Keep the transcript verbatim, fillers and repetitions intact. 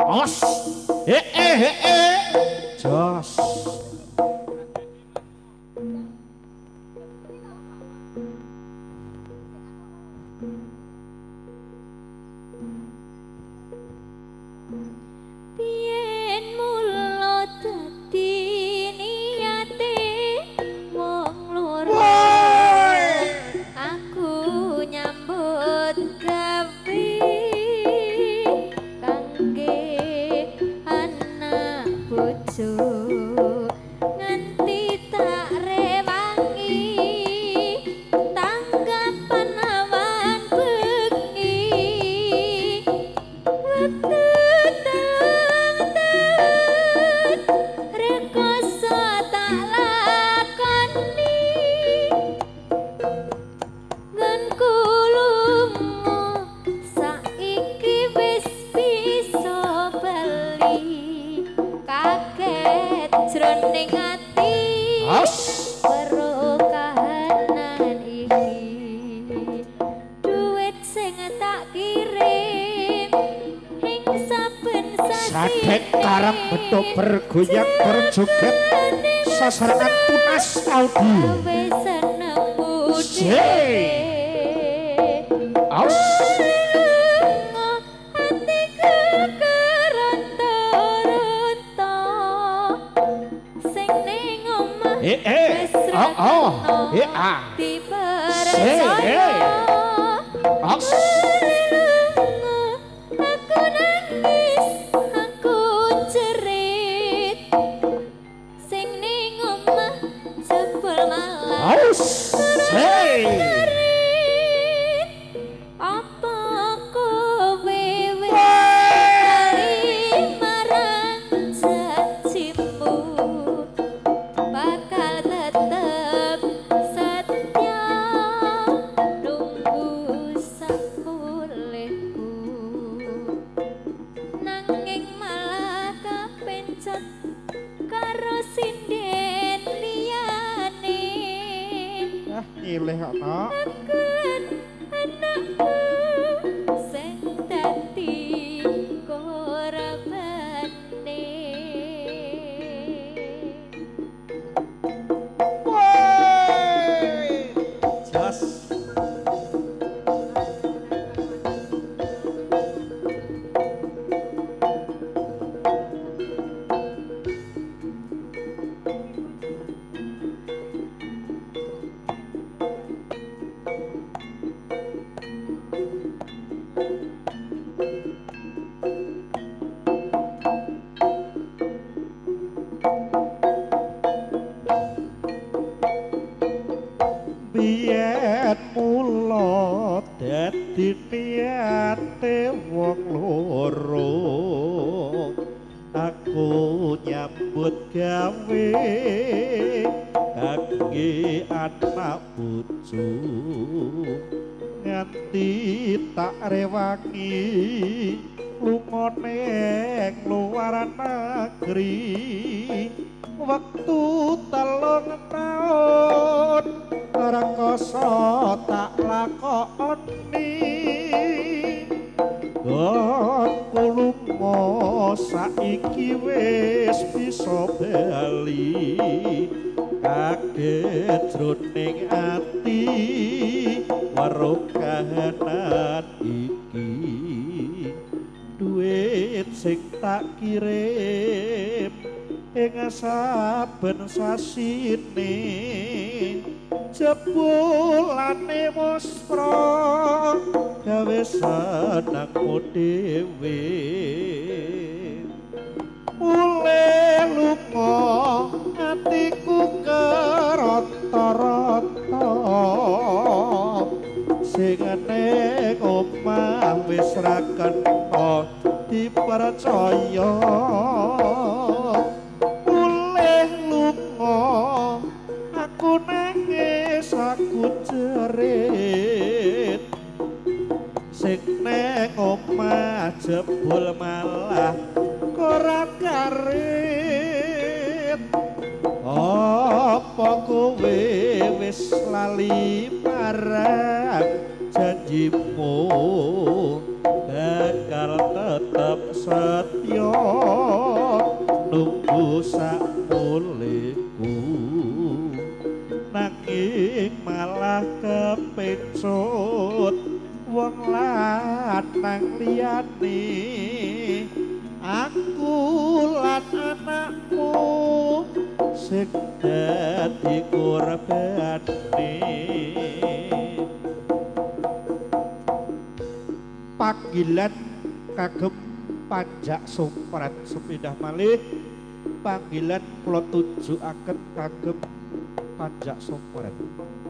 Os. Eh eh eh eh. Jos. Bergoyang berjoget sasaran tunas audio aus eh eh oh oh eh ah eh aus saben sasine jebulane muspra gawe senengmu dhewe mulih lunga atiku kerata-rata sing ning omah wis ra kena dipercaya aku nangis aku jerit sing neng omah jebul malah ora karit apa kowe wis lali marang janjimu bakal tetep setya nunggu samuliku nanging malah kepencut wong lanang liyane aku lan anakmu sing dadi korbane panggilan kagem panjak soprat sepindah malih panggilan kula tujukaken kagem panjak soprat